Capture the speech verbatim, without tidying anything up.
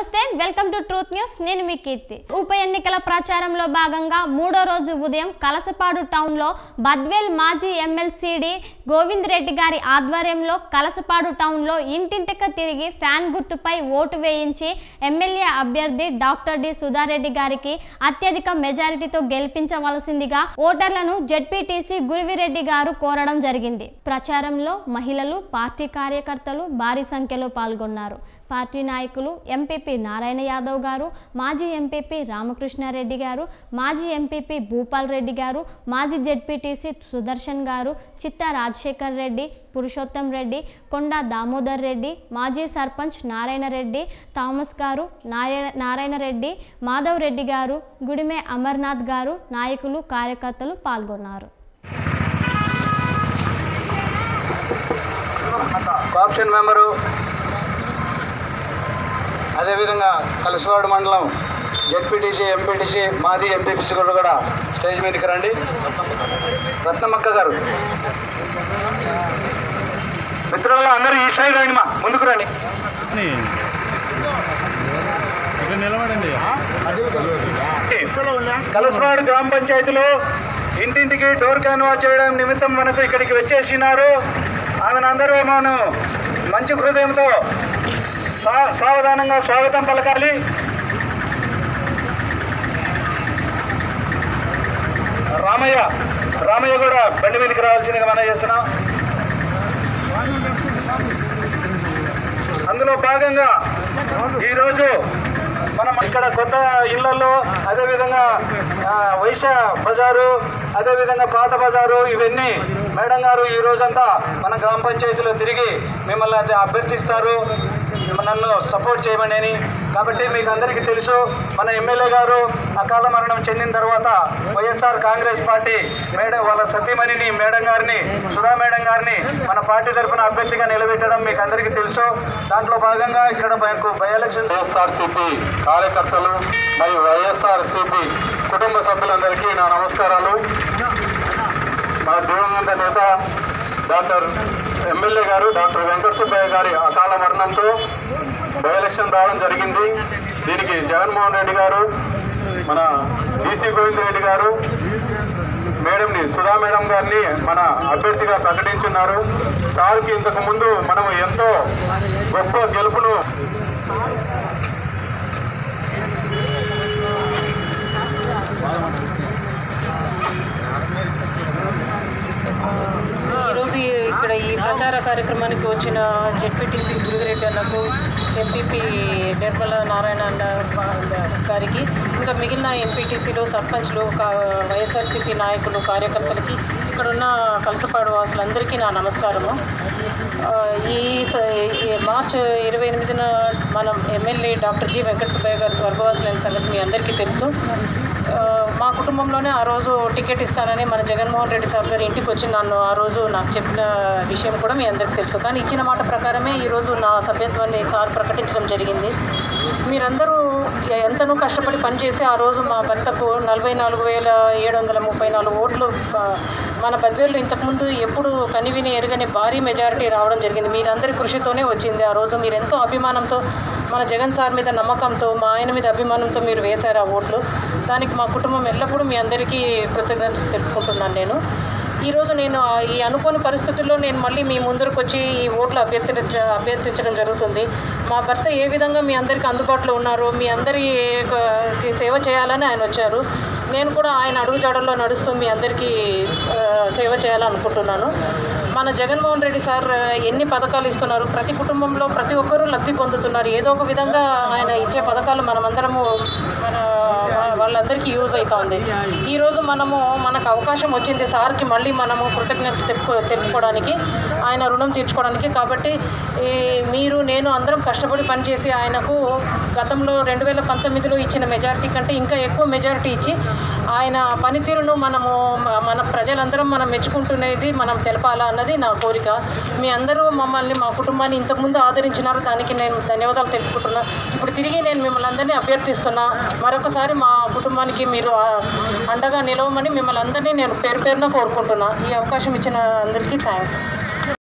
నమస్తే welcome to truth news నేను మీ కీర్తి ఉప ఎన్నికల ప్రచారంలో భాగంగా మూడో రోజు ఉదయం కలసపాడు టౌన్ లో బద్వేల్ మాజీ ఎమ్మెల్సీడీ గోవింద్ రెడ్డి గారి ఆధ్వర్యంలో కలసపాడు టౌన్ లో ఇంటింటికి తిరిగి ఫ్యాన్ గుర్తుపై ఓటు వేయించి ఎమ్మెల్యే అభ్యర్థి డాక్టర్ డి సుధారెడ్డి గారికి అత్యధిక మెజారిటీతో గెలిపించవలసిందిగా ఓటర్లను జెడ్పీటీసీ గురువిరెడ్డి గారు కోరడం జరిగింది। ప్రచారంలో మహిళలు పార్టీ కార్యకర్తలు భారీ సంఖ్యలో పాల్గొన్నారు। పార్టీ నాయకులు ఎంపీపీ నారాయణ యాదవ్ గారు, మాజీ ఎంపీపీ రామకృష్ణారెడ్డి గారు, మాజీ ఎంపీపీ భూపాల్ రెడ్డి గారు, మాజీ జెడ్పీటీసీ సుదర్శన్ గారు, చిత్తా రాజశేఖర్ రెడ్డి, పురుషోత్తం రెడ్డి, కొండా దామోదర్ రెడ్డి, మాజీ సర్పంచ్ నారాయణ రెడ్డి, థామస్ గారు, నారాయణ రెడ్డి, మాధవ్ రెడ్డి గారు, గుడిమే అమర్నాథ్ గారు, నాయకులు కార్యకర్తలు పాల్గొన్నారు। ఆప్షన్ మెంబరు అదేవిధంగా కలసవాడ మండలం జెడ్పీటీసీ ఎంపీటీసీ మాజీ ఎంపీపీసీ కూడా స్టేజ్ మీదకి రండి। రత్నమ్మక్క గారు మిత్రులు అందరూ ఈ సైడ్ రండి, మా ముందుకు రండి, నిలబడండి। కలసవాడ గ్రామ పంచాయతీలో ఇంటింటికి డోర్ క్యాన్వాస్ చేయడం నిమిత్తం మనకు ఇక్కడికి వచ్చేసినారు। ఆమెను అందరూ మనం మంచి హృదయంతో సా సావధానంగా స్వాగతం పలకాలి। రామయ్య రామయ్య కూడా బండి మీదకి రావాల్సిందిగా మనం చేస్తున్నాం। అందులో భాగంగా ఈరోజు మనం ఇక్కడ కొత్త ఇళ్లలో అదేవిధంగా వైశ్య బజారు అదేవిధంగా పాత బజారు ఇవన్నీ మేడం గారు ఈ రోజంతా మన గ్రామ పంచాయతీలో తిరిగి మిమ్మల్ని అభ్యర్థిస్తారు నన్ను సపోర్ట్ చేయమని। కాబట్టి మీకు అందరికీ తెలుసు మన ఎమ్మెల్యే గారు అకాల మరణం చెందిన తర్వాత వైఎస్ఆర్ కాంగ్రెస్ పార్టీ మేడం వాళ్ళ సతీమణిని మేడం గారిని సుధా మేడం గారిని మన పార్టీ తరఫున అభ్యర్థిగా నిలబెట్టడం మీకు అందరికీ తెలుసు। దాంట్లో భాగంగా ఇక్కడ బై ఎలక్షన్ వైఎస్ఆర్సీపీ కార్యకర్తలు మరియు వైఎస్ఆర్సీపీ కుటుంబ సభ్యులందరికీ నా నమస్కారాలు। మన దివంగత నేత డాక్టర్ ఎమ్మెల్యే గారు డాక్టర్ వెంకట సుబ్బయ్య గారి అకాల మరణంతో బై ఎలక్షన్ రావడం జరిగింది। దీనికి జగన్మోహన్ రెడ్డి గారు మన బీసీ గోవింద్ రెడ్డి గారు మేడంని సుధా మేడం గారిని మన అభ్యర్థిగా ప్రకటించున్నారు। సార్కి ఇంతకు ముందు మనం ఎంతో గొప్ప గెలుపును ఈరోజు ఇక్కడ ఈ ప్రచార కార్యక్రమానికి వచ్చిన జెడ్పీటీసీ గురువిరెడ్డి అన్నకు, ఎంపీపీ నిర్మల నారాయణ అన్న గారికి, ఇంకా మిగిలిన ఎంపీటీసీలు సర్పంచ్లు వైఎస్ఆర్సీపీ నాయకులు కార్యకర్తలకి, ఇక్కడున్న కలసపాడు వాసులందరికీ నా నమస్కారము। ఈ మార్చ్ ఇరవై ఎనిమిదిన మనం MLA doctor G Venkata Subbaiah garu స్వర్గవాసులైన సంగతి మీ అందరికీ తెలుసు। మా కుటుంబంలోనే ఆ రోజు టికెట్ ఇస్తానని మన జగన్మోహన్ రెడ్డి సార్ గారు ఇంటికి వచ్చి నన్ను ఆ రోజు నాకు చెప్పిన విషయం కూడా మీ అందరికీ తెలుసు। కానీ ఇచ్చిన మాట ప్రకారమే ఈరోజు నా సభ్యత్వాన్ని సార్ ప్రకటించడం జరిగింది। మీరందరూ ఎంతనూ కష్టపడి పనిచేసి ఆ రోజు మా భర్తకు నలభై నాలుగు వేల ఏడు వందల ముప్పై నాలుగు ఓట్లు మన బద్వేల్లో ఇంతకుముందు ఎప్పుడు కనివిని ఎరగని భారీ మెజారిటీ రావడం జరిగింది। మీరందరి కృషితోనే వచ్చింది ఆ రోజు। మీరు ఎంతో అభిమానంతో మన జగన్ సార్ మీద నమ్మకంతో మా ఆయన మీద అభిమానంతో మీరు వేశారు ఆ ఓట్లు। దానికి మా కుటుంబం ఎల్లప్పుడూ మీ అందరికీ కృతజ్ఞతలు తెలుపుకుంటున్నాను నేను। ఈరోజు నేను ఈ అనుకోని పరిస్థితుల్లో నేను మళ్ళీ మీ ముందరకు వచ్చి ఈ ఓట్లు అభ్యర్థి అభ్యర్థించడం జరుగుతుంది। మా భర్త ఏ విధంగా మీ అందరికీ అందుబాటులో ఉన్నారో మీ అందరి సేవ చేయాలని ఆయన వచ్చారు। నేను కూడా ఆయన అడుగుజాడల్లో నడుస్తూ మీ అందరికీ సేవ చేయాలనుకుంటున్నాను। మన జగన్మోహన్ రెడ్డి సార్ ఎన్ని పథకాలు ఇస్తున్నారు, ప్రతి కుటుంబంలో ప్రతి ఒక్కరూ లబ్ధి పొందుతున్నారు। ఏదో ఒక విధంగా ఆయన ఇచ్చే పథకాలు మనమందరము మన వాళ్ళందరికీ యూజ్ అవుతూ ఉంది। ఈరోజు మనము మనకు అవకాశం వచ్చింది సార్కి మళ్ళీ మనము కృతజ్ఞత తెలుపు తెలుపుకోవడానికి ఆయన రుణం తీర్చుకోవడానికి। కాబట్టి మీరు నేను అందరం కష్టపడి పనిచేసి ఆయనకు గతంలో రెండు వేల పంతొమ్మిదిలో ఇచ్చిన మెజారిటీ కంటే ఇంకా ఎక్కువ మెజారిటీ ఇచ్చి ఆయన పనితీరును మనము మన ప్రజలందరం మనం మెచ్చుకుంటున్నది మనం తెలపాలా అన్నది నా కోరిక। మీ అందరూ మమ్మల్ని మా కుటుంబాన్ని ఇంతకుముందు ఆదరించినారు, దానికి నేను ధన్యవాదాలు తెలుపుకుంటున్నా। ఇప్పుడు తిరిగి నేను మిమ్మల్ని అందరినీ అభ్యర్థిస్తున్నా, మరొకసారి మా కుటుంబానికి మీరు అండగా నిలవమని మిమ్మల్ని అందరినీ నేను పేరు పేరున కోరుకుంటున్నా। ఈ అవకాశం ఇచ్చిన అందరికీ థ్యాంక్స్।